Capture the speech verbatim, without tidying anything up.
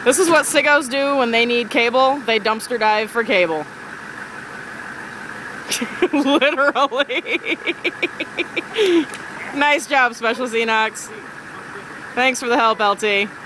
This is what siggos do when they need cable. They dumpster dive for cable. Literally. Nice job, Special Xenox. Thanks for the help, L T.